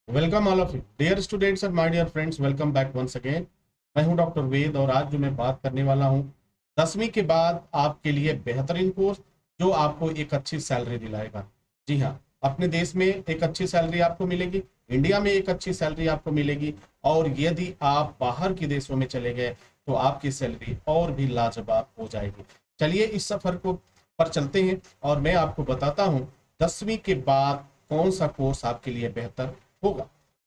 Welcome all of you dear students and my dear friends, welcome back once again. मैं हूं doctor वेद और आज जो मैं बात करने वाला हूं 10वीं के बाद आपके लिए बेहतरीन कोर्स जो आपको एक अच्छी सैलरी दिलाएगा। जी हाँ, अपने देश में एक अच्छी सैलरी आपको मिलेगी, इंडिया में एक अच्छी सैलरी आपको मिलेगी और यदि आप बाहर के देशों में चले गए तो आपकी सैलरी और भी लाजवाब हो जाएगी। चलिए इस सफर को पर चलते हैं और मैं आपको बताता हूँ 10वीं के बाद कौन सा कोर्स आपके लिए बेहतर होगा।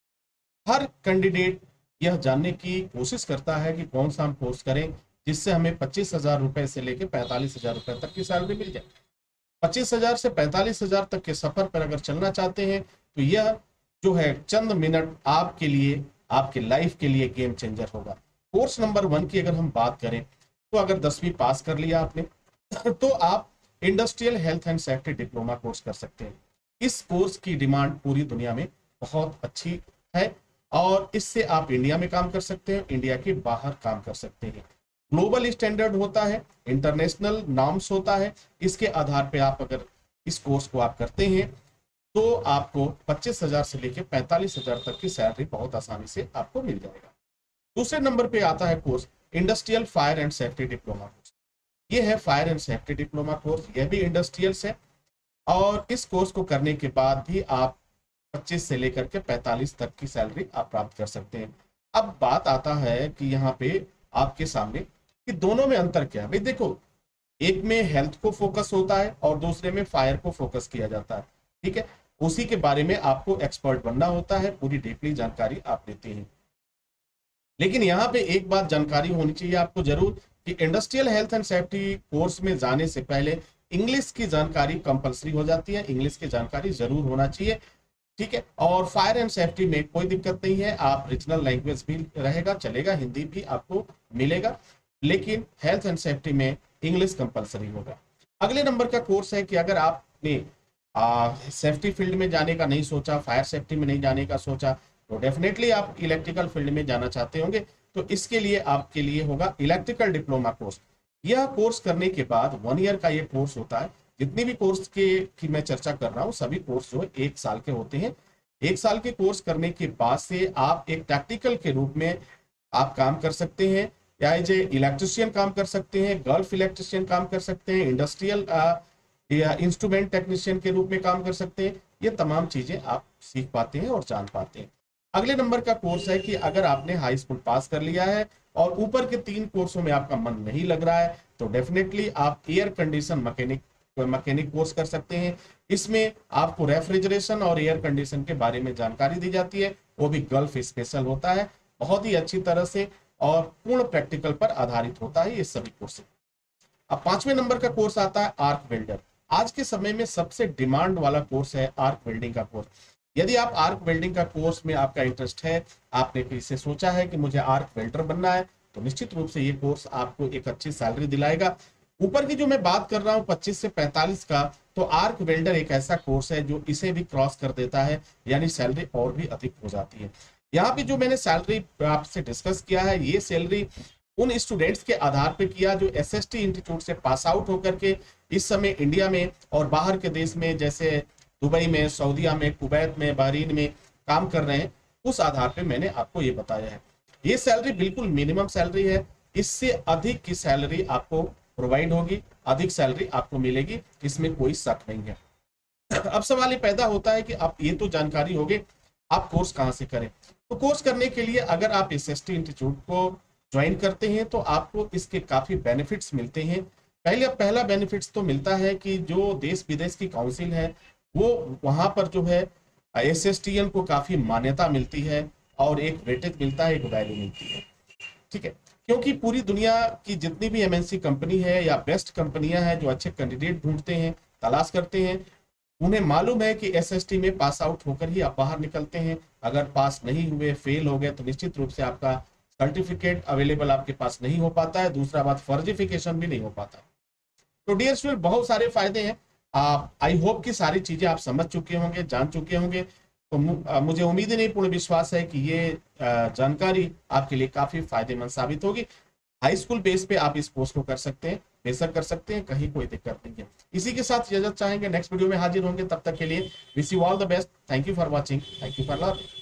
हर कैंडिडेट यह जानने की कोशिश करता है कि कौन सा हम कोर्स करें जिससे हमें 25,000 रुपए से लेकर 45,000 रुपए तक की सैलरी मिल जाए। 25,000 से 45,000 तक के सफर पर अगर चलना चाहते हैं तो यह जो है चंद मिनट आपके लिए, आपके लाइफ के लिए गेम चेंजर होगा। कोर्स नंबर 1 की अगर हम बात करें तो अगर 10वीं पास कर लिया आपने तो आप industrial health and safety diploma course कर सकते हैं। इस कोर्स की डिमांड पूरी दुनिया में बहुत अच्छी है और इससे आप इंडिया में काम कर सकते हैं, इंडिया के बाहर काम कर सकते हैं। ग्लोबल स्टैंडर्ड होता है, इंटरनेशनल नॉर्म्स होता है। इसके आधार पे आप अगर इस कोर्स को आप करते हैं तो आपको 25,000 से लेकर 45,000 तक की सैलरी बहुत आसानी से आपको मिल जाएगा। दूसरे नंबर पे आता है course industrial fire and safety diploma course. ये है fire and safety diploma course, यह भी इंडस्ट्रियल्स है और इस कोर्स को करने के बाद भी आप 25 से लेकर के 45 तक की सैलरी आप प्राप्त कर सकते हैं। अब बात आता है कि यहाँ पे आपके सामने कि दोनों में अंतर क्या है। भाई देखो, एक में हेल्थ को फोकस होता है और दूसरे में फायर को फोकस किया जाता है। ठीक है, उसी के बारे में आपको एक्सपर्ट बनना होता है, पूरी डीपली जानकारी आप लेते हैं। लेकिन यहाँ पे एक बात जानकारी होनी चाहिए आपको जरूर कि industrial health and safety course में जाने से पहले इंग्लिश की जानकारी कंपलसरी हो जाती है, इंग्लिश की जानकारी जरूर होना चाहिए। ठीक है, और फायर एंड सेफ्टी में कोई दिक्कत नहीं है, आप रीजनल लैंग्वेज भी रहेगा, चलेगा, हिंदी भी आपको मिलेगा, लेकिन हेल्थ एंड सेफ्टी में इंग्लिश कंपलसरी होगा। अगले नंबर का कोर्स है कि अगर आपने सेफ्टी फील्ड में जाने का नहीं सोचा, फायर सेफ्टी में नहीं जाने का सोचा, तो डेफिनेटली आप इलेक्ट्रिकल फील्ड में जाना चाहते होंगे, तो इसके लिए आपके लिए होगा इलेक्ट्रिकल डिप्लोमा कोर्स। यह कोर्स करने के बाद 1 ईयर का ये कोर्स होता है। जितने भी कोर्स के की मैं चर्चा कर रहा हूँ सभी कोर्स जो है 1 साल के होते हैं। 1 साल के कोर्स करने के बाद से आप एक टैक्टिकल के रूप में आप काम कर सकते हैं, या एज ए इलेक्ट्रिशियन काम कर सकते हैं, गल्फ इलेक्ट्रिशियन काम कर सकते हैं, इंडस्ट्रियल या इंस्ट्रूमेंट टेक्नीशियन के रूप में काम कर सकते हैं। ये तमाम चीजें आप सीख पाते हैं और जान पाते हैं। अगले नंबर का कोर्स है कि अगर आपने हाई स्कूल पास कर लिया है और ऊपर के 3 कोर्सों में आपका मन नहीं लग रहा है तो डेफिनेटली आप एयर कंडीशन मैकेनिक कोर्स कर सकते हैं। इसमें आपको रेफ्रिजरेशन और एयर कंडीशन के बारे में जानकारी दी जाती है, वो भी गल्फ स्पेशल होता है, बहुत ही अच्छी तरह से और पूर्ण प्रैक्टिकल पर आधारित होता है ये सभी कोर्स। अब 5वें नंबर का कोर्स आता है आर्क वेल्डर। आज के समय में सबसे डिमांड वाला कोर्स है आर्क वेल्डिंग का कोर्स। यदि आप आर्क वेल्डिंग का कोर्स में आपका इंटरेस्ट है, आपने इसे सोचा है कि मुझे आर्क वेल्डर बनना है, तो निश्चित रूप से ये कोर्स आपको एक अच्छी सैलरी दिलाएगा। ऊपर की जो मैं बात कर रहा हूँ 25 से 45 का, तो आर्क वेल्डर एक ऐसा कोर्स है जो इसे भी क्रॉस कर देता है, यानी सैलरी और भी अधिक हो जाती है। यहाँ पे जो मैंने सैलरी आपसे डिस्कस किया है, ये सैलरी उन स्टूडेंट्स के आधार पे किया जो एसएसटी इंस्टीट्यूट से पास आउट होकर के इस समय इंडिया में और बाहर के देश में जैसे दुबई में, सऊदीया में, कुवैत में, बहरीन में काम कर रहे हैं। उस आधार पे मैंने आपको ये बताया है। ये सैलरी बिल्कुल मिनिमम सैलरी है, इससे अधिक की सैलरी आपको प्रोवाइड होगी, अधिक सैलरी आपको मिलेगी, इसमें कोई शक नहीं है। अब सवाल ये पैदा होता है कि आप ये तो जानकारी हो गई, आप कोर्स कहाँ से करें। तो कोर्स करने के लिए अगर आप एसएसटी इंस्टीट्यूट को ज्वाइन करते हैं तो आपको इसके काफी बेनिफिट्स मिलते हैं। पहला बेनिफिट्स तो मिलता है कि जो देश विदेश की काउंसिल है वो वहां पर जो है एसएसटीएन को काफी मान्यता मिलती है और एक वेटेज मिलता है, एक वैल्यू मिलती है। ठीक है, क्योंकि पूरी दुनिया की जितनी भी एमएनसी कंपनी है या बेस्ट कंपनियां हैं जो अच्छे कैंडिडेट ढूंढते हैं, तलाश करते हैं, उन्हें मालूम है कि एसएसटी में पास आउट होकर ही आप बाहर निकलते हैं। अगर पास नहीं हुए, फेल हो गए, तो निश्चित रूप से आपका सर्टिफिकेट अवेलेबल आपके पास नहीं हो पाता है। दूसरा बात, फर्जिफिकेशन भी नहीं हो पाता। तो डियर स्टूडेंट, बहुत सारे फायदे हैं। आप आई होप कि सारी चीजें आप समझ चुके होंगे, जान चुके होंगे। तो मुझे उम्मीद नहीं, पूर्ण विश्वास है कि ये जानकारी आपके लिए काफी फायदेमंद साबित होगी। हाई स्कूल बेस पे आप इस कोर्स को कर सकते हैं, बेशक कर सकते हैं, कहीं कोई दिक्कत नहीं है। इसी के साथ इजाजत चाहेंगे, नेक्स्ट वीडियो में हाजिर होंगे, तब तक के लिए wish you all the best. Thank you for watching, thank you for learning.